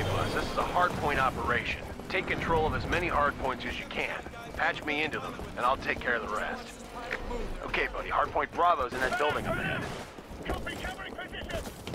Okay, boss, this is a hardpoint operation. Take control of as many hardpoints as you can. Patch me into them, and I'll take care of the rest. Okay, buddy, hardpoint Bravo's in that building up ahead. Copy, covering position!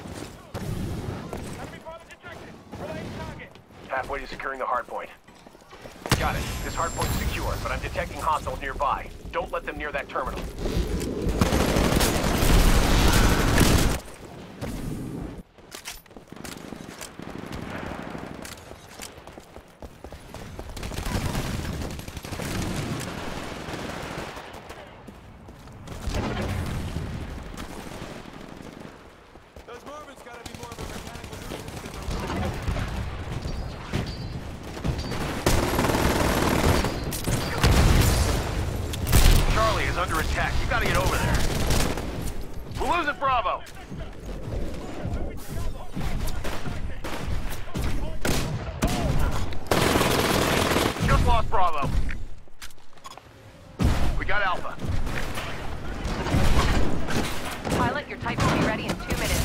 Enemy pilot detected. Relaying target. Halfway to securing the hardpoint. Got it. This hardpoint's secure, but I'm detecting hostiles nearby. Don't let them near that terminal. Those Marvins gotta be more of a mechanical nuisance than Charlie is under attack. You gotta get over there. We're losing Bravo. Just lost Bravo. We got Alpha. Pilot, your Titan will be ready in 2 minutes.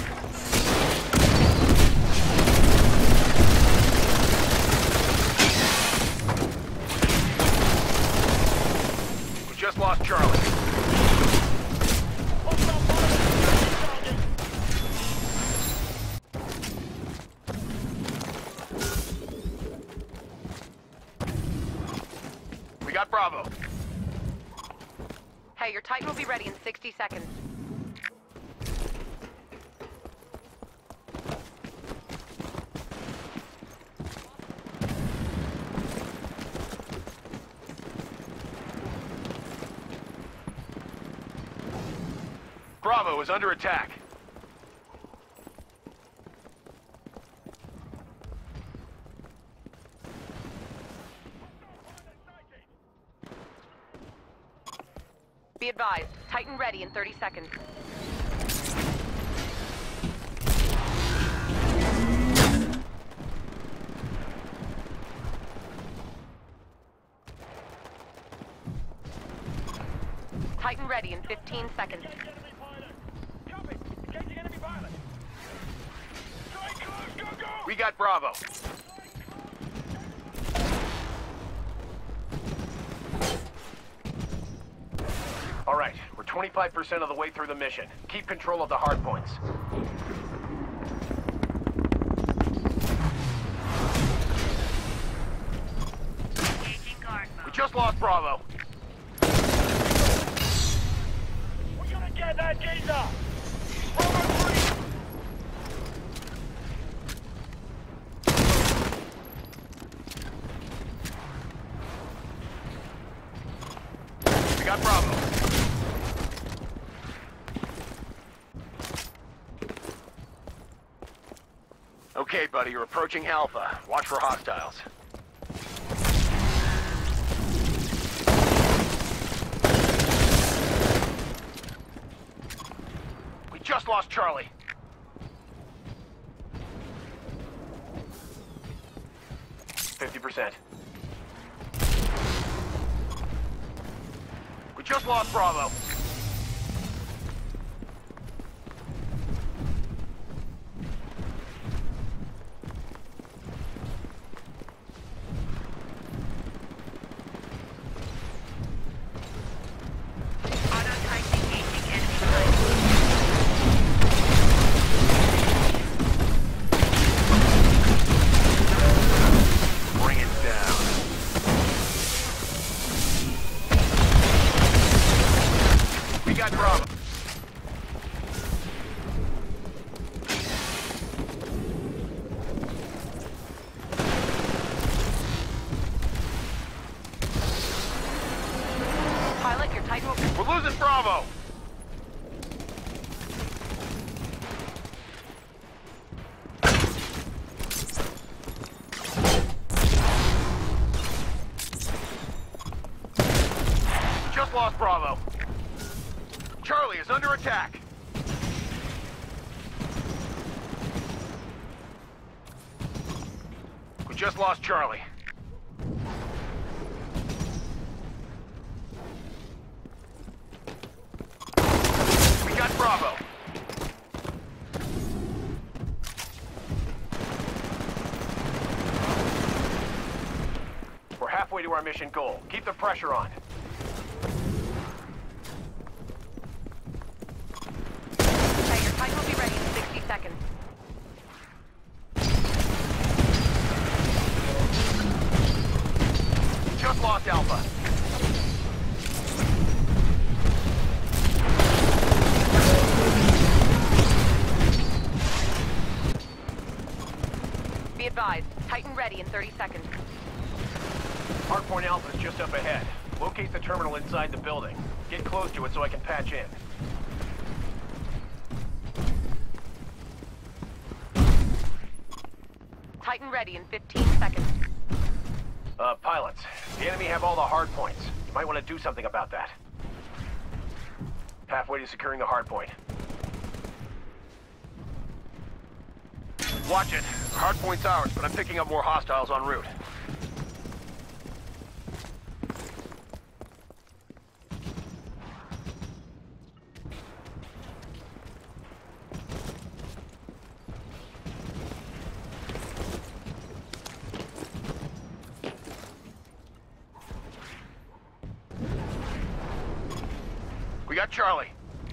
We just lost Charlie. We got Bravo. Hey, your Titan will be ready in 60 seconds. Bravo is under attack. Be advised, Titan ready in 30 seconds. Titan ready in 15 seconds. Enemy pilot. Copy. Engaging enemy pilot. Strike close, go, go! We got Bravo. All right, we're 25% of the way through the mission. Keep control of the hardpoints. We just lost Bravo. We're gonna get that geezer! Bravo 3! We got Bravo. Okay, buddy, you're approaching Alpha. Watch for hostiles. We just lost Charlie. %. We just lost Bravo. Bring it down. We got Bravo. Pilot, your Titan will be... We're losing Bravo. Just lost Bravo. Charlie is under attack. We just lost Charlie. We got Bravo. to our mission goal. Keep the pressure on. Okay, your Titan will be ready in 60 seconds. Just lost Alpha. Be advised, Titan ready in 30 seconds. Hardpoint Alpha is just up ahead. Locate the terminal inside the building. Get close to it so I can patch in. Titan ready in 15 seconds. Pilots, the enemy have all the hardpoints. You might want to do something about that. Halfway to securing the hardpoint. Watch it. Hardpoint's ours, but I'm picking up more hostiles en route. We got Charlie.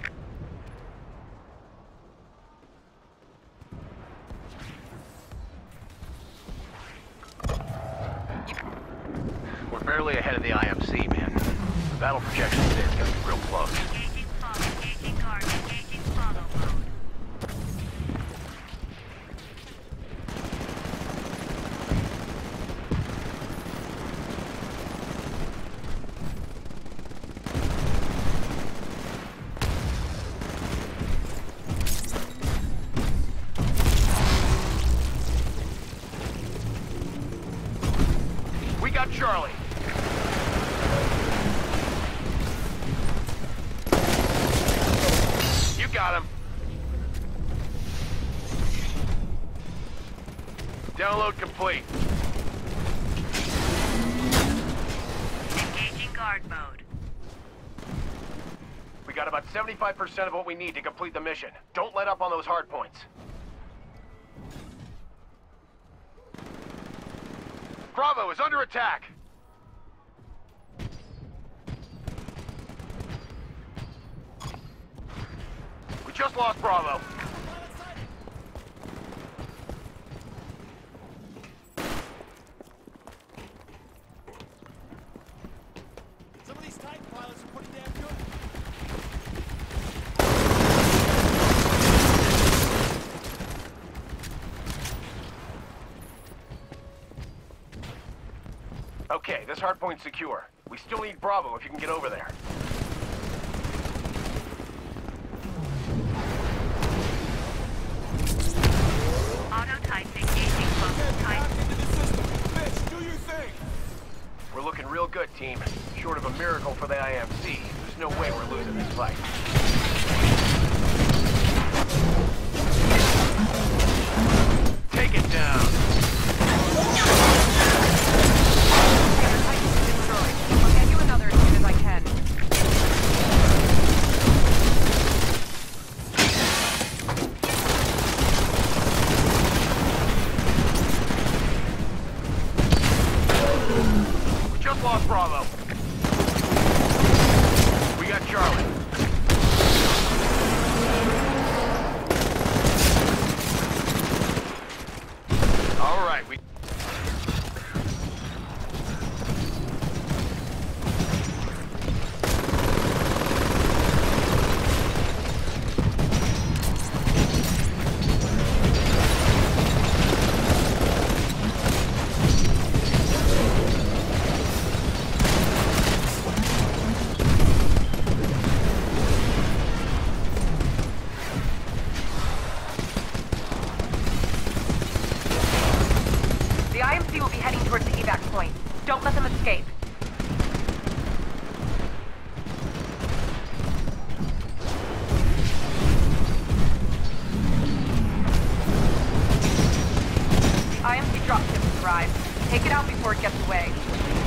We're barely ahead of the IMC, man. The battle projection today is gonna be real close. Engaging follow, engaging guard, engaging follow mode. We got Charlie. You got him. Download complete. Engaging guard mode. We got about 75% of what we need to complete the mission. Don't let up on those hard points. Bravo is under attack. We just lost Bravo. Some of these Titan pilots are pretty damn good. Okay, this hardpoint's secure. We still need Bravo if you can get over there. Auto Titan engaging close Get back Titan. into the system. Bitch, do your thing. We're looking real good, team. Short of a miracle for the IMC, there's no way we're losing this fight. Take it down. Titan's destroyed. I'll get you another as soon as I can. We just lost Bravo. We got Charlie. All right, we... The IMC will be heading towards the evac point. Don't let them escape. The IMC dropship has arrived. Take it out before it gets away.